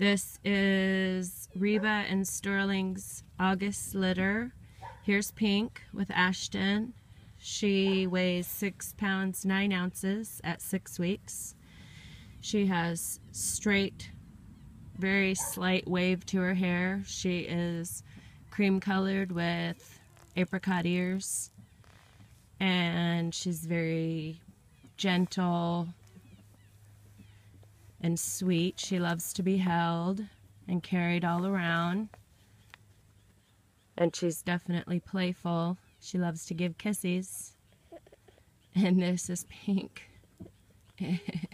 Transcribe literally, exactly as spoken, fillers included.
This is Reba and Sterling's August litter. Here's Pink with Ashton. She weighs six pounds nine ounces at six weeks. She has straight, very slight wave to her hair. She is cream colored with apricot ears, and she's very gentle and sweet. She loves to be held and carried all around, and she's definitely playful. She loves to give kisses. And this is Pink.